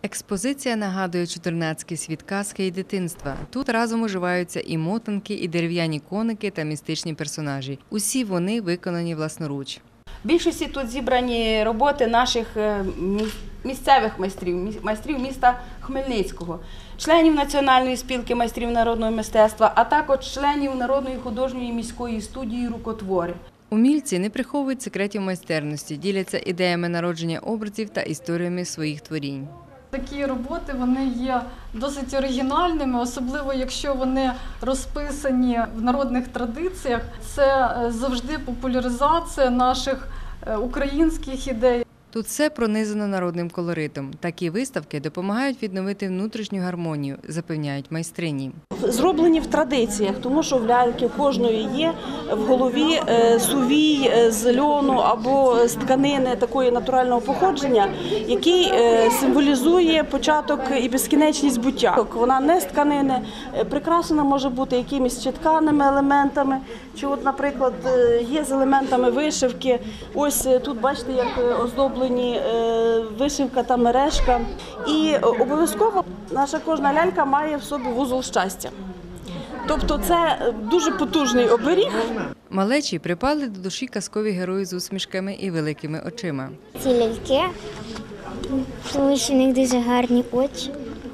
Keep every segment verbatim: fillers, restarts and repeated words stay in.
Експозиція нагадує чотирнацький світ казки і дитинства. Тут разом уживаються і мотанки, і дерев'яні коники та містичні персонажі. Усі вони виконані власноруч. В більшості тут зібрані роботи наших місцевих майстрів, майстрів міста Хмельницького, членів Національної спілки майстрів народного мистецтва, а також членів Народної художньої міської студії «Рукотвори». Умільці не приховують секретів майстерності, діляться ідеями народження образів та історіями своїх творінь. Такі роботи вони є досить оригінальними, особливо якщо вони розписані в народних традиціях. Це завжди популяризація наших українських ідей. Тут все пронизано народним колоритом. Такі виставки допомагають відновити внутрішню гармонію, запевняють майстрині. Зроблені в традиціях, тому що в ляльки кожної є в голові сувій з льону або з тканини такої натурального походження, який символізує початок і безкінечність буття. Вона не з тканини, прикрашена може бути якимись чи тканими елементами, чи от, наприклад, є з елементами вишивки. Ось тут бачите, як оздоблені вишивка та мережка. І обов'язково наша кожна лялька має в собі вузол щастя. Тобто це дуже потужний оберіг. Малечі припали до душі казкові герої з усмішками і великими очима. Ці ляльки, тому що в них дуже гарні очі,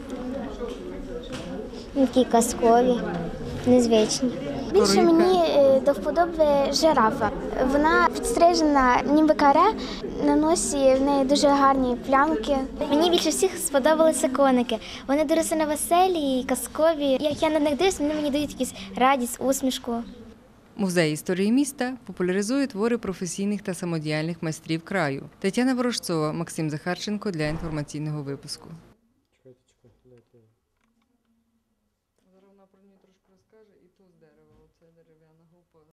такі казкові, незвичні. Більше мені до вподоби жирафа. Вона підстрижена ніби каре, на носі в неї дуже гарні плямки. Мені більше всіх сподобалися коники. Вони дуже сильно веселі і казкові. Як я на них дивлюсь, вони мені дають якусь радість, усмішку. Музей історії міста популяризує твори професійних та самодіяльних майстрів краю. Тетяна Ворожцова, Максим Захарченко для інформаційного випуску. Зараз вона про нього трошки розкаже, і то з дерева, оце дерев'яна група.